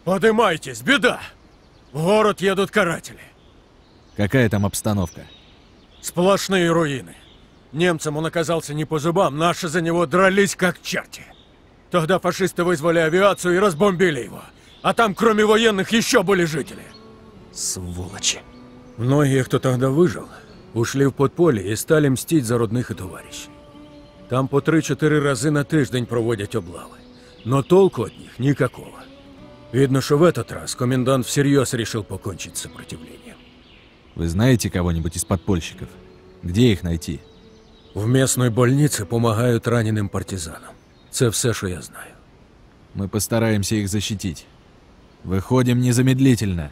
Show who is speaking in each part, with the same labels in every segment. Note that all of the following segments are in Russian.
Speaker 1: Подымайтесь, беда! В город едут каратели.
Speaker 2: Какая там обстановка?
Speaker 1: Сплошные руины. Немцам он оказался не по зубам, наши за него дрались как черти. Тогда фашисты вызвали авиацию и разбомбили его. А там, кроме военных, еще были жители.
Speaker 3: Сволочи.
Speaker 1: Многие, кто тогда выжил, ушли в подполье и стали мстить за родных и товарищей. Там по 3-4 рази на тиждень проводять облави. Но толку от них никакого. Видно, что в этот раз комендант всерьез решил покончить с сопротивлением.
Speaker 2: Вы знаете кого-нибудь из подпольщиков? Где их найти?
Speaker 1: В местной больнице помогают раненым партизанам. Це все, что я знаю.
Speaker 2: Мы постараемся их защитить. Выходим незамедлительно.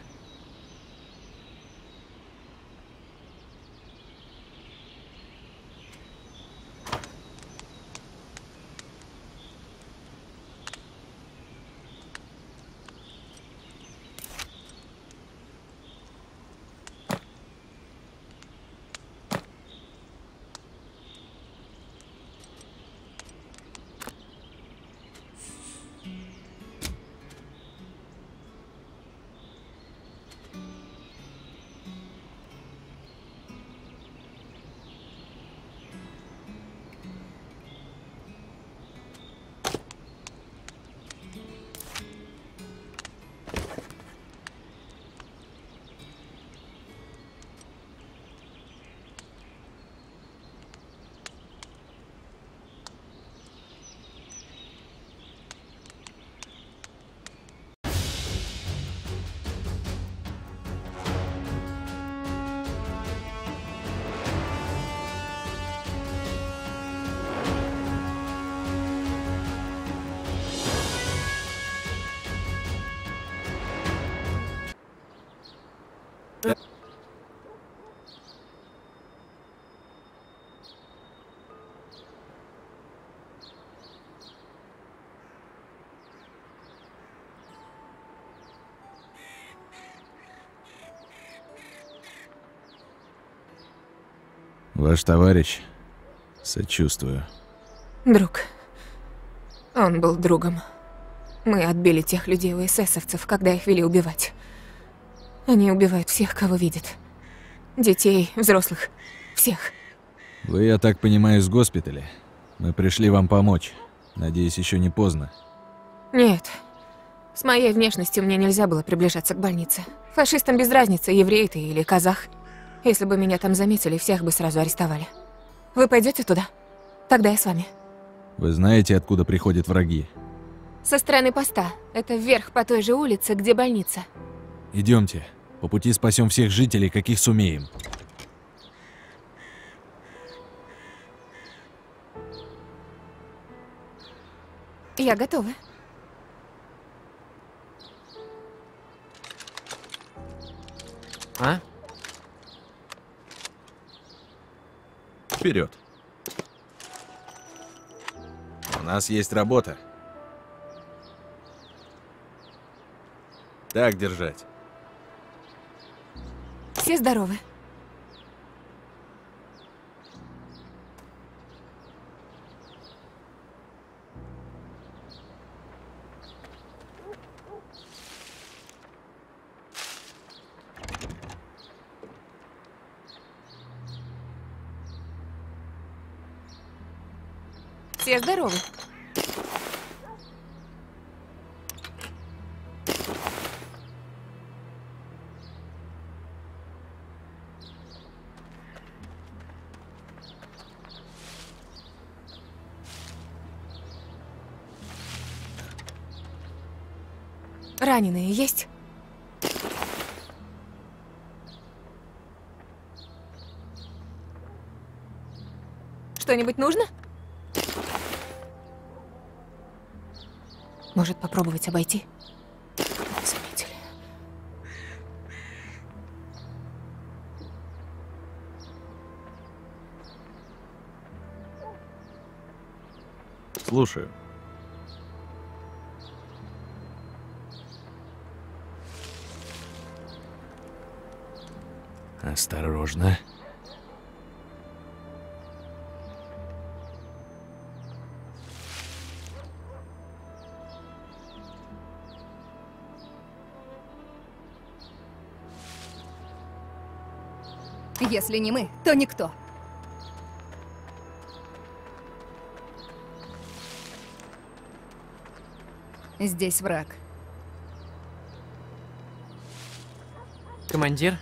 Speaker 2: Ваш товарищ? Сочувствую.
Speaker 4: Друг. Он был другом. Мы отбили тех людей у эсэсовцев, когда их вели убивать. Они убивают всех, кого видят. Детей, взрослых, всех.
Speaker 2: Вы, я так понимаю, из госпиталя? Мы пришли вам помочь. Надеюсь, еще не поздно.
Speaker 4: Нет. С моей внешностью мне нельзя было приближаться к больнице. Фашистам без разницы, еврей ты или казах. Если бы меня там заметили, всех бы сразу арестовали. Вы пойдете туда? Тогда я с вами.
Speaker 2: Вы знаете, откуда приходят враги?
Speaker 4: Со стороны поста. Это вверх по той же улице, где больница.
Speaker 2: Идемте. По пути спасем всех жителей, каких сумеем.
Speaker 4: Я готова.
Speaker 3: А?
Speaker 2: Вперед. У нас есть работа. Так держать.
Speaker 4: Все здоровы? Все здоровы? Раненые есть? Что-нибудь нужно? Может, попробовать обойти? Не заметили.
Speaker 2: Слушаю. Осторожно.
Speaker 5: Если не мы, то никто. Здесь враг.
Speaker 3: Командир?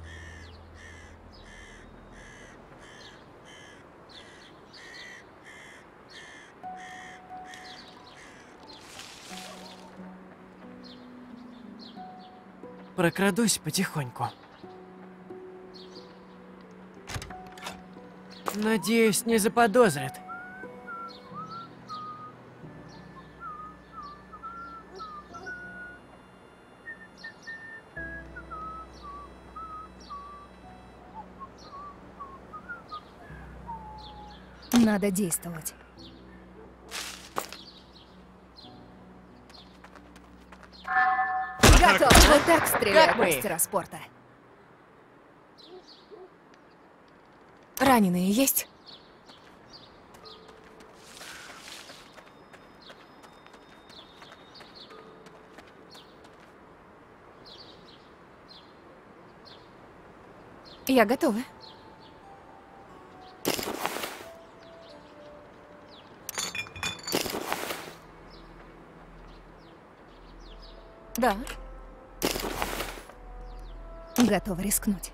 Speaker 3: Прокрадусь потихоньку. Надеюсь, не заподозрят.
Speaker 5: Надо действовать. Готов! Вот так стреляют
Speaker 3: мы?
Speaker 5: мастера спорта.
Speaker 4: Раненые есть? Я готова. Да.
Speaker 5: Готова рискнуть.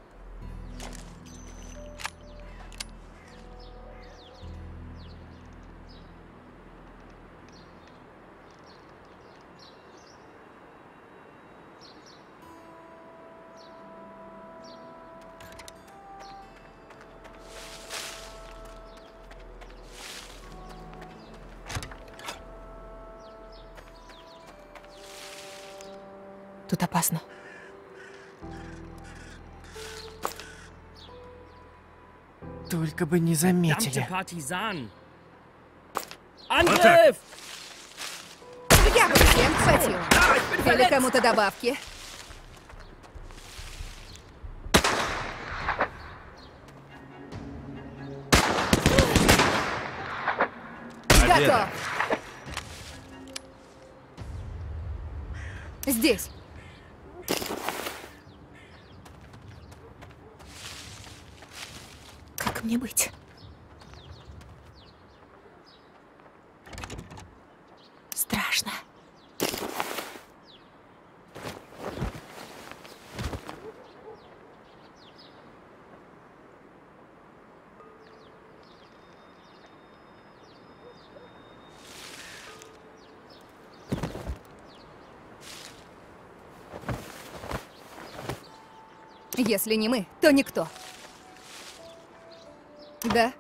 Speaker 4: Тут опасно.
Speaker 3: Только бы не заметили.
Speaker 6: Partisanen! Angriff!
Speaker 5: Я бы всем хватил. Или кому-то добавки. Готов. Здесь.
Speaker 4: Как мне быть? Страшно.
Speaker 5: Если не мы, то никто. Да?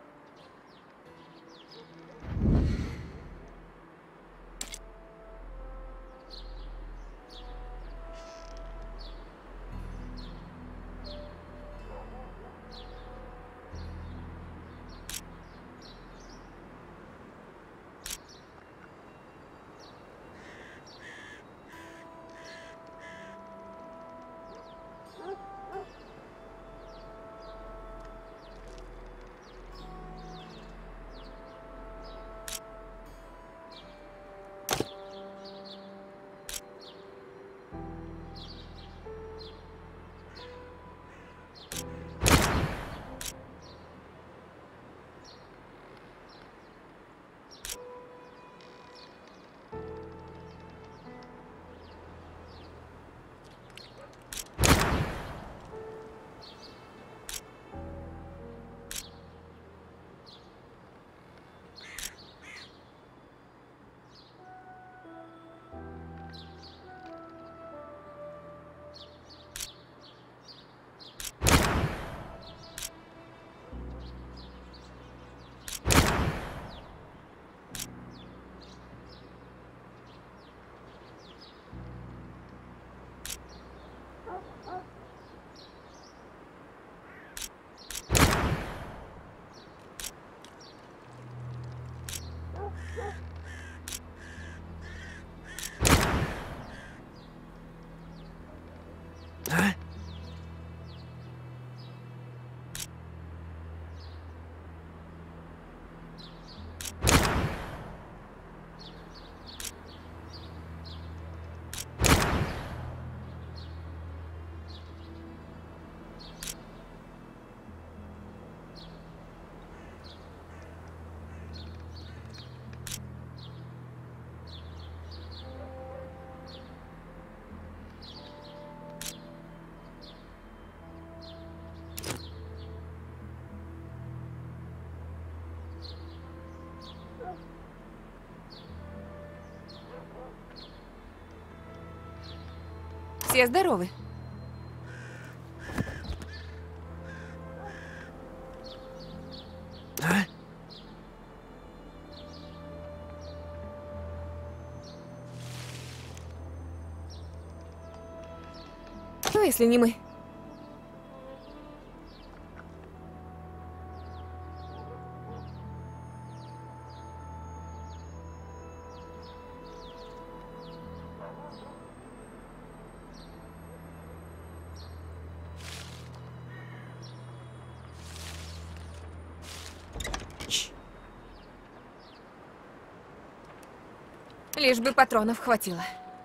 Speaker 4: Все здоровы.
Speaker 3: А?
Speaker 4: Ну, если не мы. Лишь бы патронов хватило.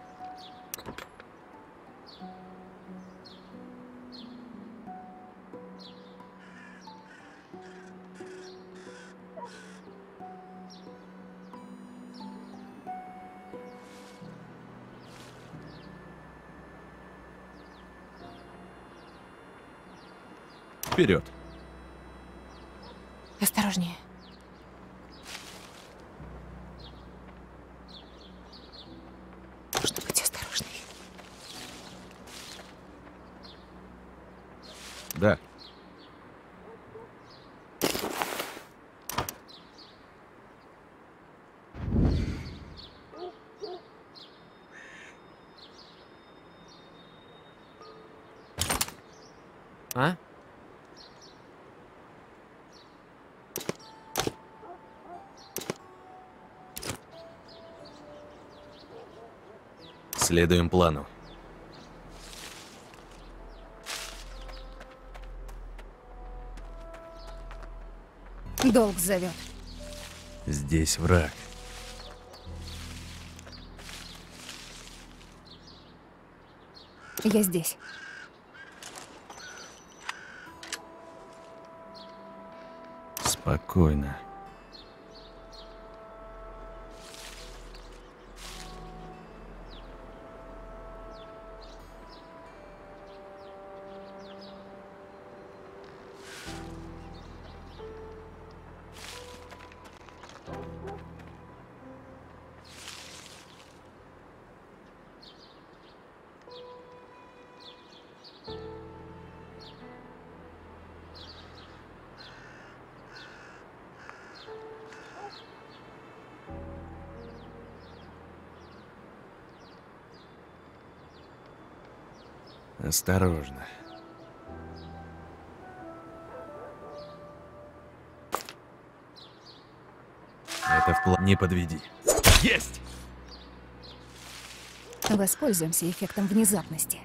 Speaker 2: Вперед.
Speaker 4: Осторожнее. Нужно быть осторожной.
Speaker 2: Да.
Speaker 3: А?
Speaker 2: Следуем плану.
Speaker 5: Долг зовет.
Speaker 2: Здесь враг.
Speaker 5: Я здесь.
Speaker 2: Спокойно. Осторожно. Это в план. Не подведи. Есть!
Speaker 5: Воспользуемся эффектом внезапности.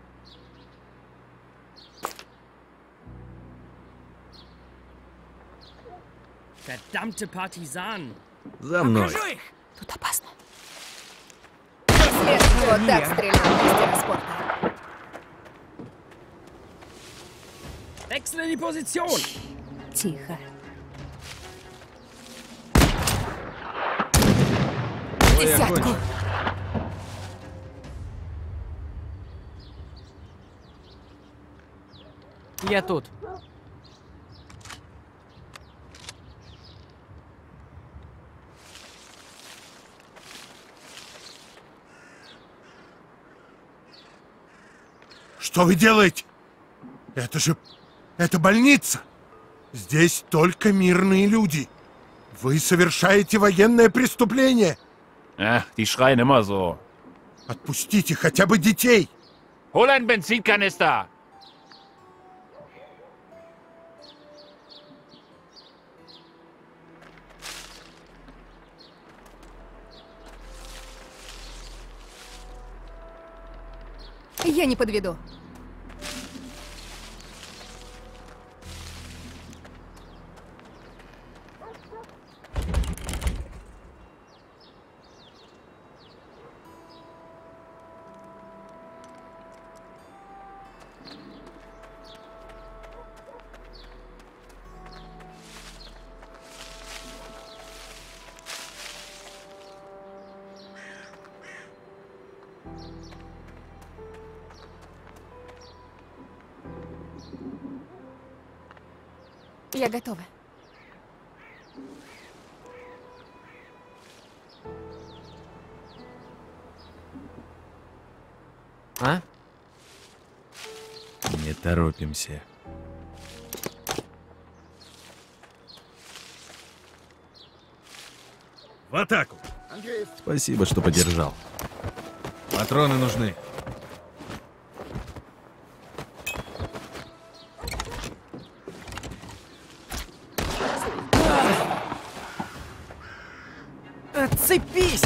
Speaker 6: Verdammte Partisanen!
Speaker 2: За мной.
Speaker 4: Тут опасно.
Speaker 5: Вот так стрелял мастера спорта.
Speaker 6: Wechsle die Position!
Speaker 5: Тихо.
Speaker 4: Десятку.
Speaker 3: Я тут.
Speaker 7: Что вы делаете? Это же... Это больница. Здесь только mирные люди. Вы совершаете военное преступление.
Speaker 8: Ach, die schreien immer so.
Speaker 7: Отпустите хотя бы детей.
Speaker 8: Hol einen Benzinkanister!
Speaker 5: Я не подведу.
Speaker 4: Я готова.
Speaker 3: А?
Speaker 2: Торопимся.
Speaker 7: В атаку!
Speaker 2: Спасибо, что поддержал. Патроны нужны.
Speaker 3: Отцепись!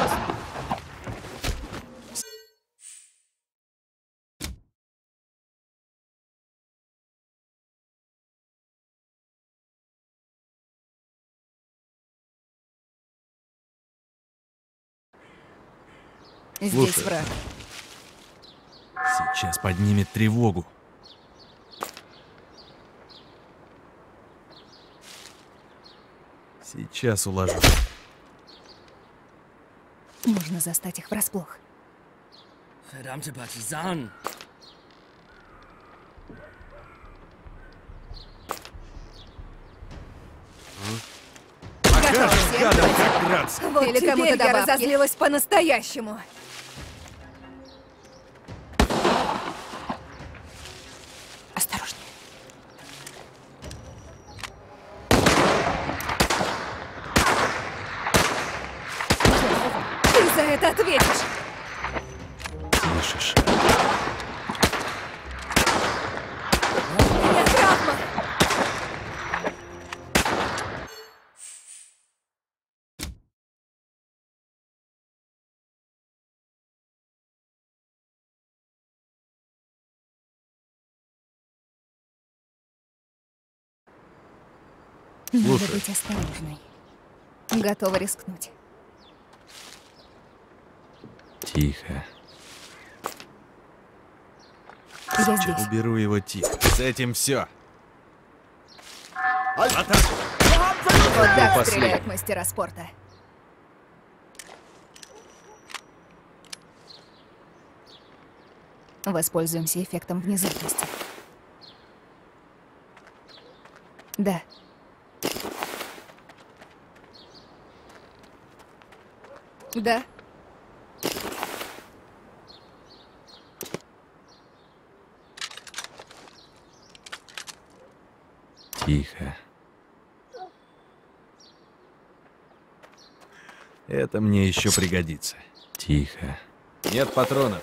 Speaker 5: Здесь
Speaker 2: Слушай.
Speaker 5: враг.
Speaker 2: Сейчас поднимет тревогу. Сейчас уложу.
Speaker 5: Можно застать их врасплох.
Speaker 6: Verdammte Partisanen.
Speaker 5: Готовы все?
Speaker 7: Гадом как драться!
Speaker 5: Вот Или кому-то я разозлилась по-настоящему.
Speaker 4: Осторожнее.
Speaker 5: Ты за это ответишь.
Speaker 2: Слышишь?
Speaker 5: У меня травма. Надо
Speaker 2: Слушай.
Speaker 5: быть осторожной. Готова рискнуть.
Speaker 2: Тихо.
Speaker 5: Я здесь.
Speaker 2: Уберу его тихо. С этим все.
Speaker 5: Вот так
Speaker 2: последний.
Speaker 5: стреляют мастера спорта. Воспользуемся эффектом внезапности. Да. Да.
Speaker 2: Тихо. Это мне еще пригодится. Тихо. Нет патронов.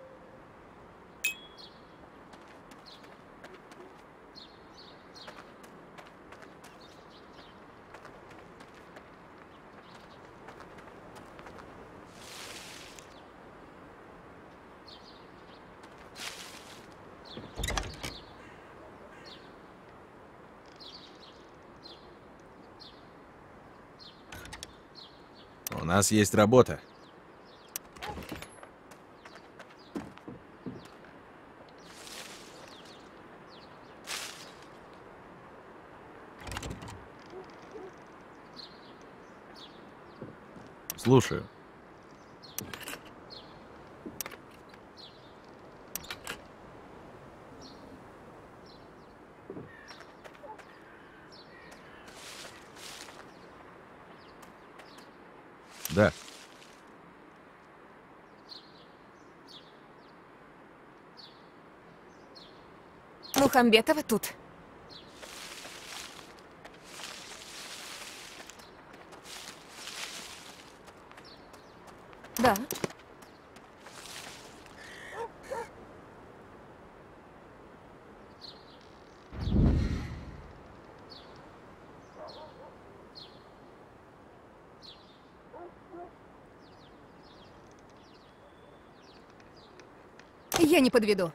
Speaker 2: У нас есть работа. Слушаю. Да.
Speaker 4: Мухамбетова тут. Да.
Speaker 5: Я не подведу.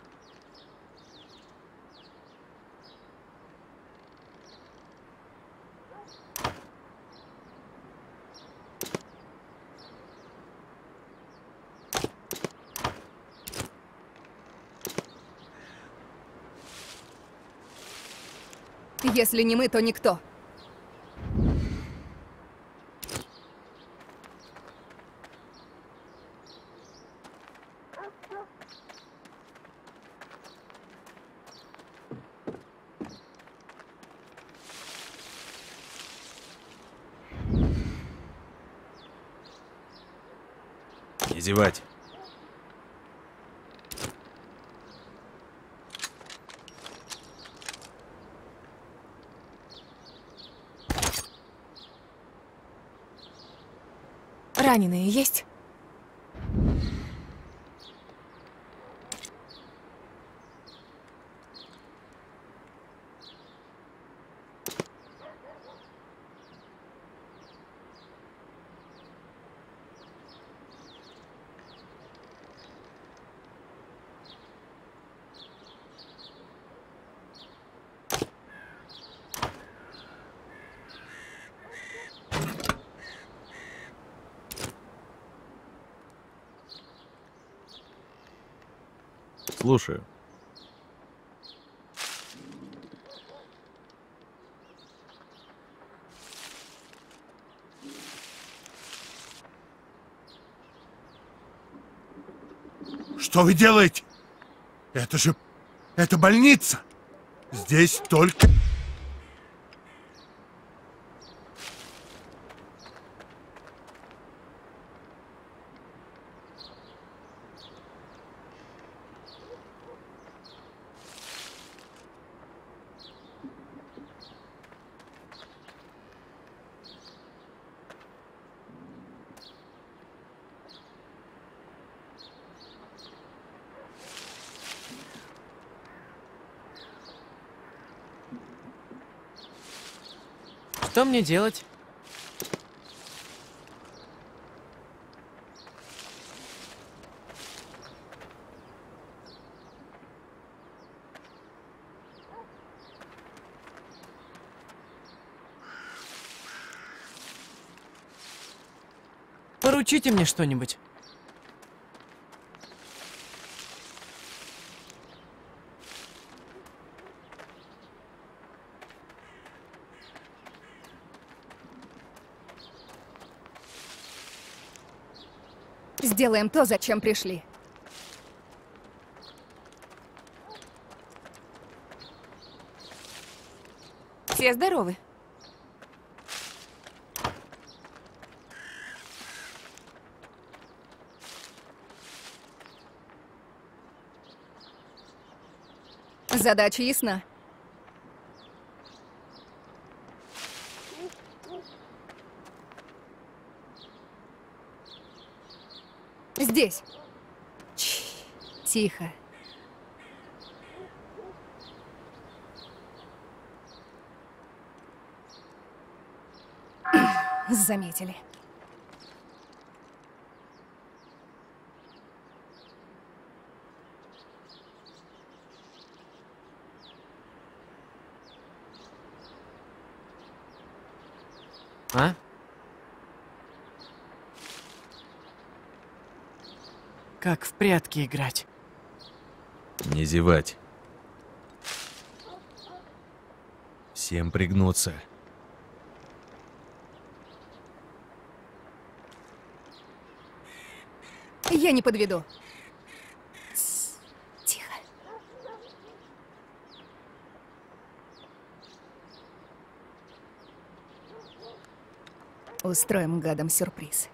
Speaker 5: Если не мы, то никто.
Speaker 2: Не зевать.
Speaker 4: Раненые есть?
Speaker 2: Слушаю.
Speaker 7: Что вы делаете? Это же... Это больница! Здесь только...
Speaker 3: Что мне делать? Поручите мне что-нибудь.
Speaker 5: Сделаем то, зачем пришли.
Speaker 4: Все здоровы?
Speaker 5: Задача ясна. Здесь. Тихо. Заметили.
Speaker 3: А? Как в прятки играть?
Speaker 2: Не зевать. Всем пригнуться.
Speaker 5: Я не подведу. Тихо. Устроим гадам сюрприз.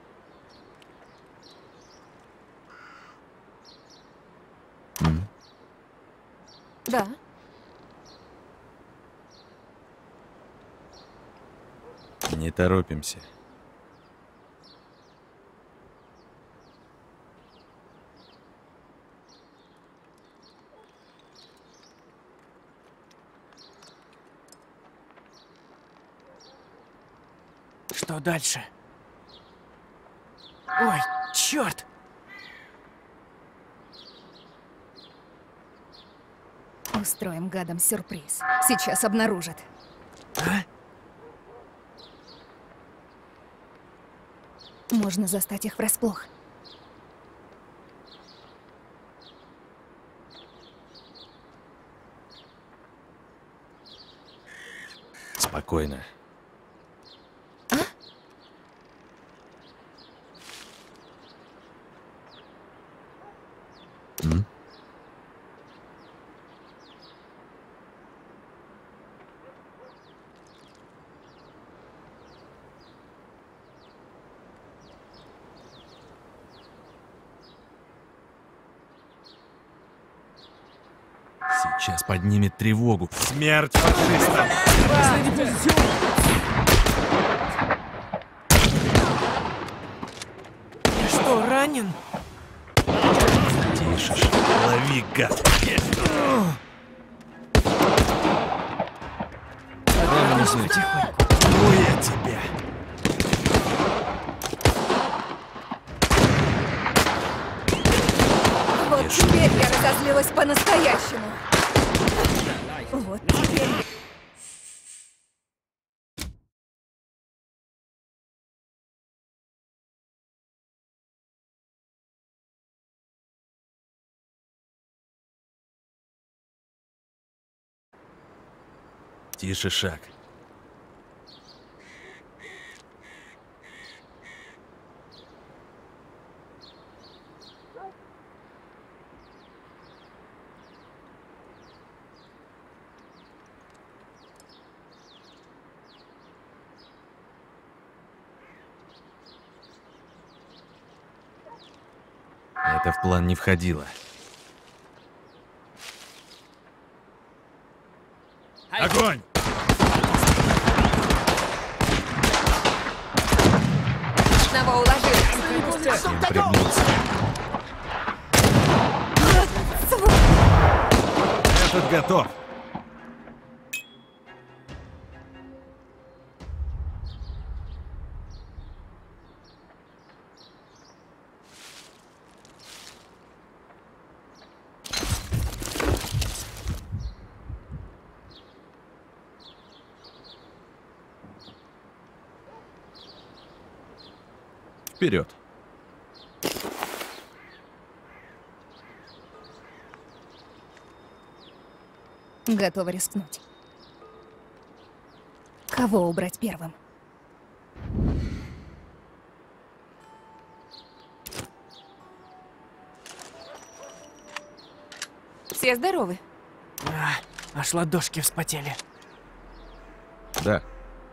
Speaker 4: Да.
Speaker 2: Не торопимся.
Speaker 3: Что дальше? Ой, черт!
Speaker 5: Устроим гадам сюрприз. Сейчас обнаружат.
Speaker 3: А?
Speaker 5: Можно застать их врасплох.
Speaker 2: Спокойно. Сейчас поднимет тревогу. Смерть фашистам!
Speaker 3: ранен?
Speaker 9: Тише ж, лови, гад.
Speaker 3: Потихоньку.
Speaker 9: Ну я тебя.
Speaker 5: Вот теперь я разозлилась по-настоящему. Вот теперь...
Speaker 9: Тише шаг. Это в план не входило. Огонь!
Speaker 4: Одного уложили.
Speaker 9: Всем пригнуться. Этот готов. Вперед.
Speaker 5: Готова рискнуть. Кого убрать первым?
Speaker 4: Все здоровы?
Speaker 3: Аж ладошки вспотели.
Speaker 9: Да.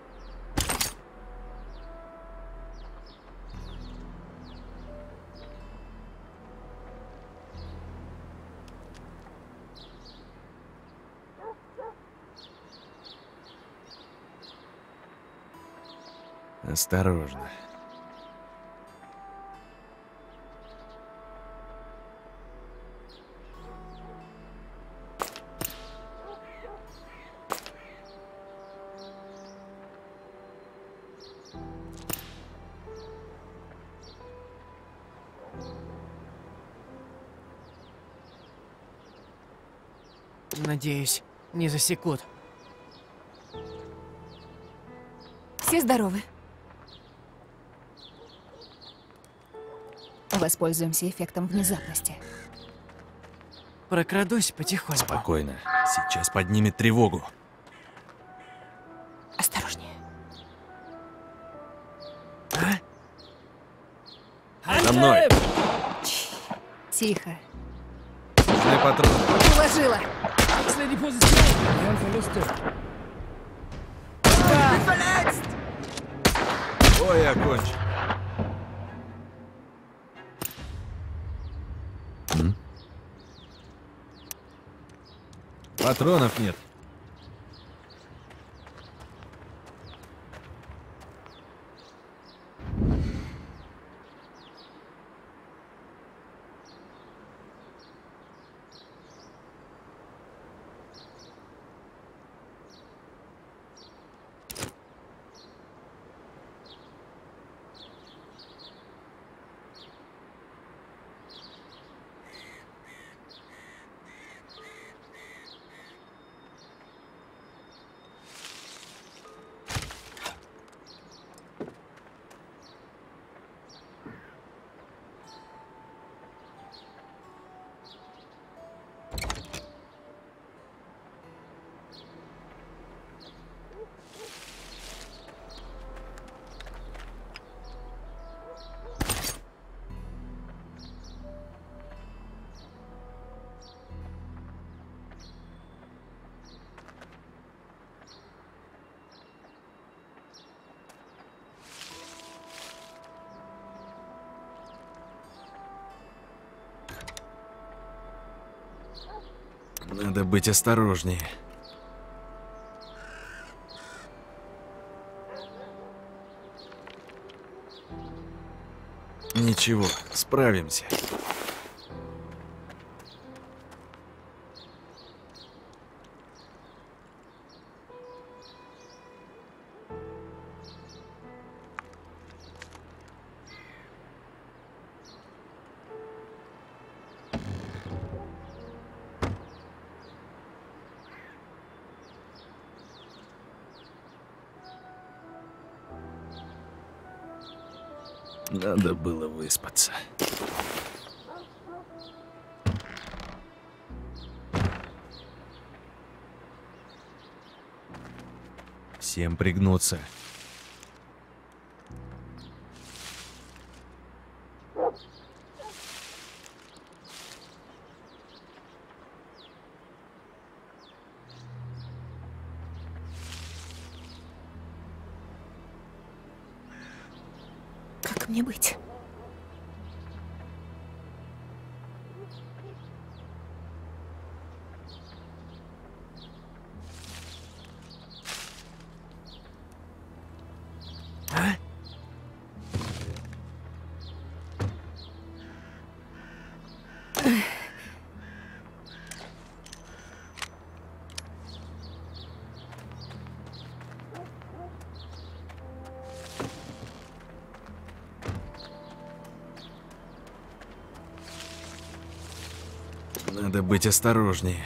Speaker 9: Осторожно.
Speaker 3: Надеюсь, не засекут.
Speaker 4: Все здоровы?
Speaker 5: Воспользуемся эффектом внезапности.
Speaker 3: Прокрадусь потихоньку.
Speaker 9: Спокойно. Сейчас поднимет тревогу.
Speaker 4: Осторожнее.
Speaker 9: За мной.
Speaker 5: Тихо.
Speaker 9: Нужны патроны.
Speaker 5: Уложила.
Speaker 9: Ой, окончен. Патронов нет. Надо быть осторожнее. Ничего, справимся. Надо было выспаться.
Speaker 2: Всем пригнуться.
Speaker 4: Как мне быть?
Speaker 9: Надо быть осторожнее.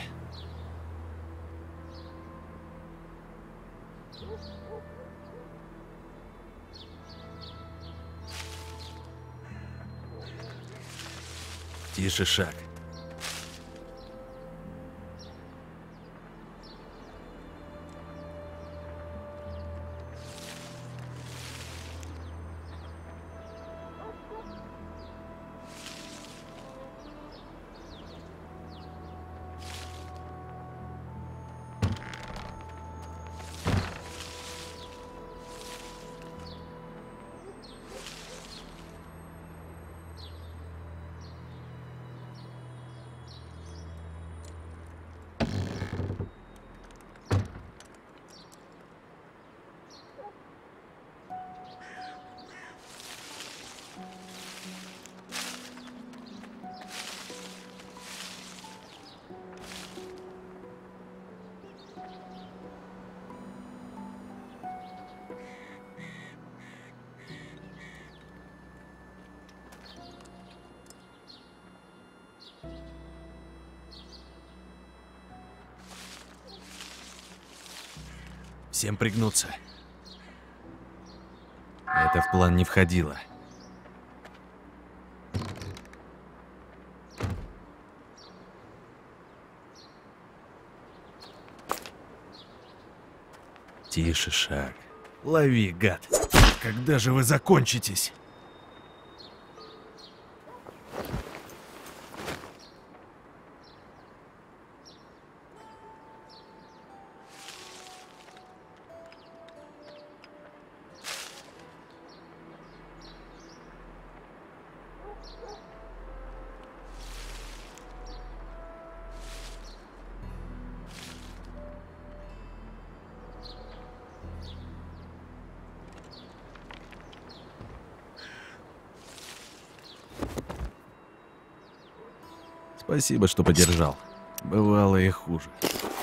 Speaker 2: Тише шаг. Всем пригнуться. Это в план не входило. Тише шаг.
Speaker 9: Лови, гад. Когда же вы закончитесь?
Speaker 2: Спасибо, что поддержал.
Speaker 9: Бывало и хуже.